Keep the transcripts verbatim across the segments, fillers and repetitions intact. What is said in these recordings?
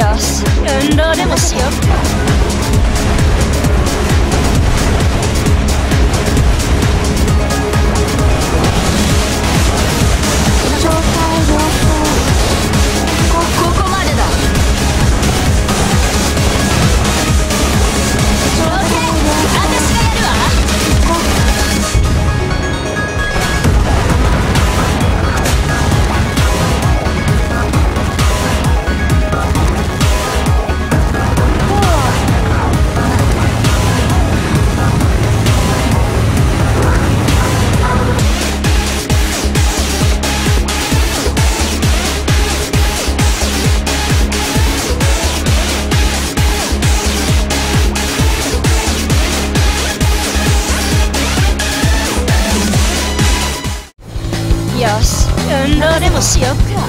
よし、運動でもしようか。よし、運動でもしようか。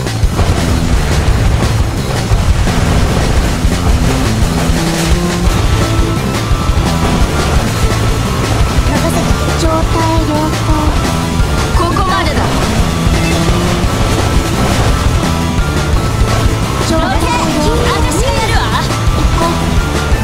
状態良好。ここまでだ。状態良好。私がやるわ。行こう。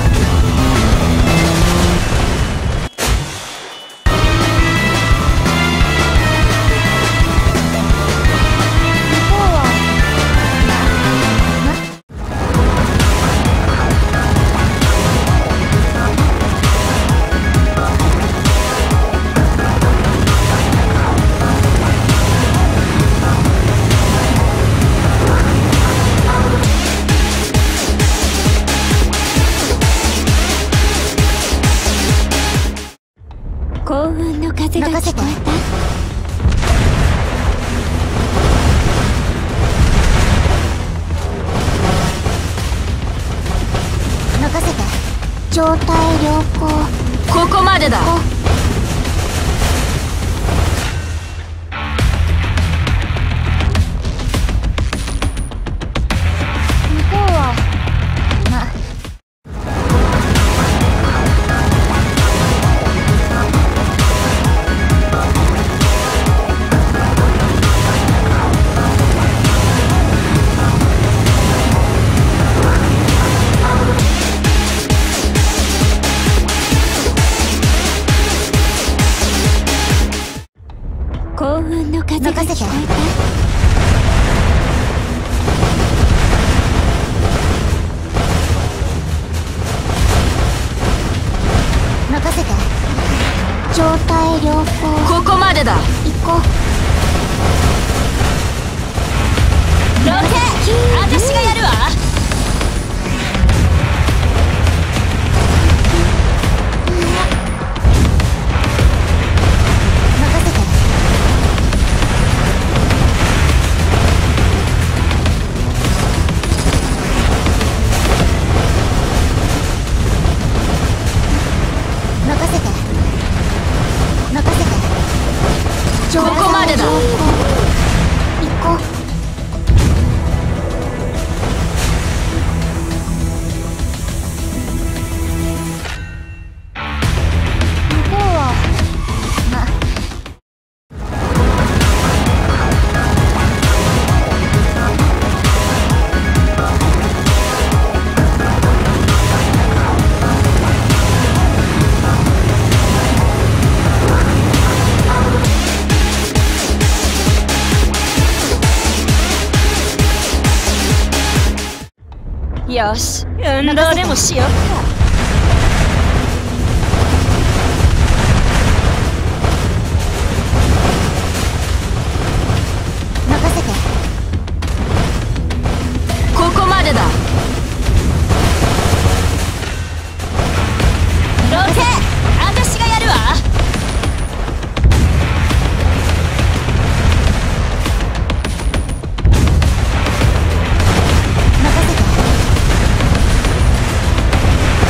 幸運の風が聞こえた。任せて。状態良好。ここまでだ。幸運の風が聞こえた。任せて。状態良好。ここまでだ。行こう。ロケ、私がやるわ。ここまでだ。行こう。向こうはまよし、運動でもしようか。任せて。ここまでだ。ロケ、私がやるわ。任せて。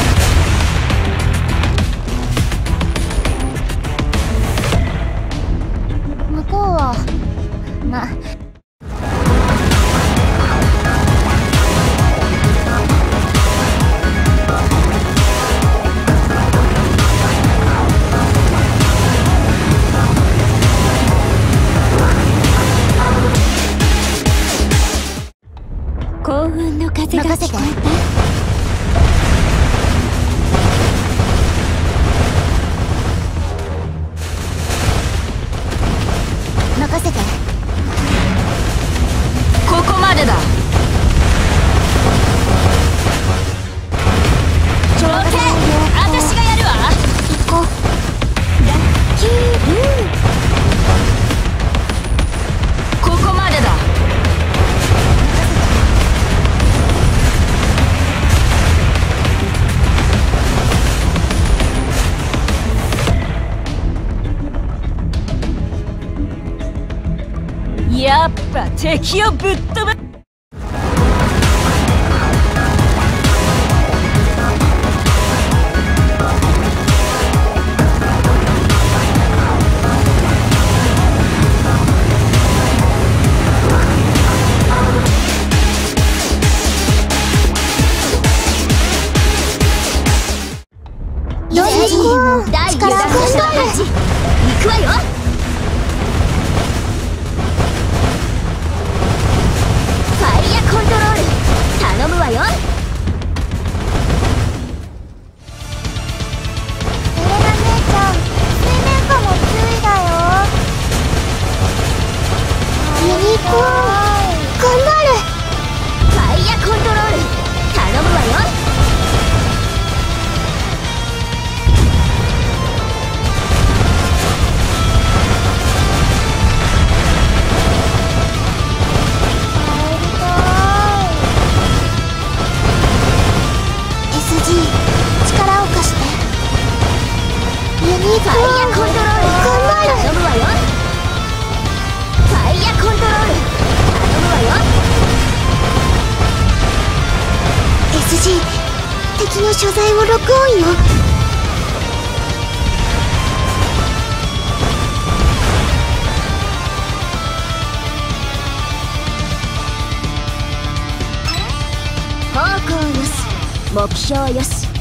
幸運の風が聞こえた。任せて。ここまでだ。 ちょうけ、私がやるわ。 行こう。ラッキールー。 ここまでだ。やっぱ敵をぶっ飛ば。 よし、力を貸して。 行くわよ。コントロール頼むわよ。 エレナ姉ちゃん、水面下も注意だよ。ユニコーン頑張る。 ファイヤーコントロール頼むわよ。 力を貸して。ユニコーンファイヤーコントロール頑張る。 頼むわよ。ファイヤーコントロール頼むわよ。 エスジー 敵の所在を録音よ。 方向よし、目標よし。